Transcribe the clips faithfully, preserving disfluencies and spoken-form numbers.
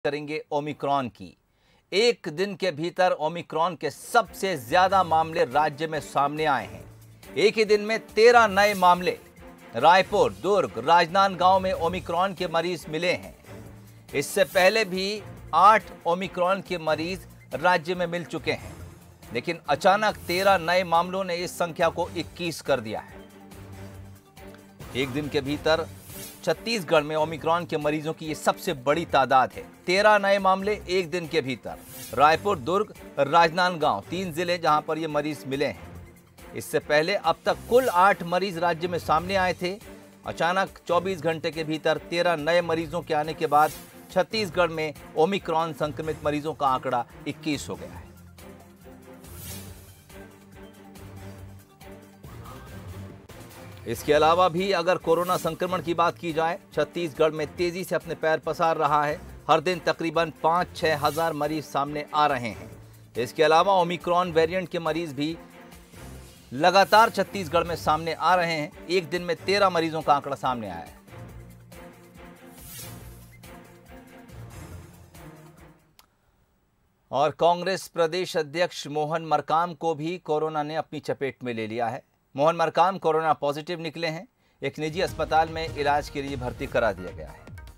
करेंगे ओमिक्रॉन की। एक दिन के भीतर ओमिक्रॉन के सबसे ज्यादा मामले राज्य में सामने आए हैं। एक ही दिन में तेरह नए मामले रायपुर, दुर्ग, राजनांदगांव में ओमिक्रॉन के मरीज मिले हैं। इससे पहले भी आठ ओमिक्रॉन के मरीज राज्य में मिल चुके हैं, लेकिन अचानक तेरह नए मामलों ने इस संख्या को इक्कीस कर दिया है। एक दिन के भीतर छत्तीसगढ़ में ओमिक्रॉन के मरीजों की ये सबसे बड़ी तादाद है। तेरह नए मामले एक दिन के भीतर। रायपुर, दुर्ग, राजनांदगांव तीन जिले जहां पर ये मरीज मिले हैं। इससे पहले अब तक कुल आठ मरीज राज्य में सामने आए थे। अचानक चौबीस घंटे के भीतर तेरह नए मरीजों के आने के बाद छत्तीसगढ़ में ओमिक्रॉन संक्रमित मरीजों का आंकड़ा इक्कीस हो गया है। इसके अलावा भी अगर कोरोना संक्रमण की बात की जाए, छत्तीसगढ़ में तेजी से अपने पैर पसार रहा है। हर दिन तकरीबन पाँच छः हजार मरीज सामने आ रहे हैं। इसके अलावा ओमिक्रॉन वेरिएंट के मरीज भी लगातार छत्तीसगढ़ में सामने आ रहे हैं। एक दिन में तेरह मरीजों का आंकड़ा सामने आया है। और कांग्रेस प्रदेश अध्यक्ष मोहन मरकाम को भी कोरोना ने अपनी चपेट में ले लिया है। मोहन मरकाम कोरोना पॉजिटिव निकले हैं। एक निजी अस्पताल में इलाज के लिए भर्ती करा दिया गया है।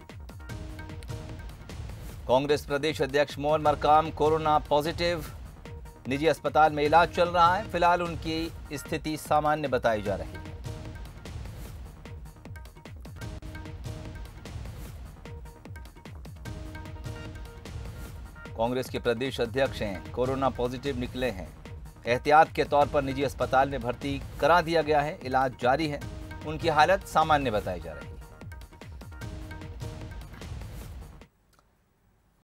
कांग्रेस प्रदेश अध्यक्ष मोहन मरकाम कोरोना पॉजिटिव, निजी अस्पताल में इलाज चल रहा है। फिलहाल उनकी स्थिति सामान्य बताई जा रही है। कांग्रेस के प्रदेश अध्यक्ष हैं, कोरोना पॉजिटिव निकले हैं। एहतियात के तौर पर निजी अस्पताल में भर्ती करा दिया गया है। इलाज जारी है। उनकी हालत सामान्य बताई जा रही है।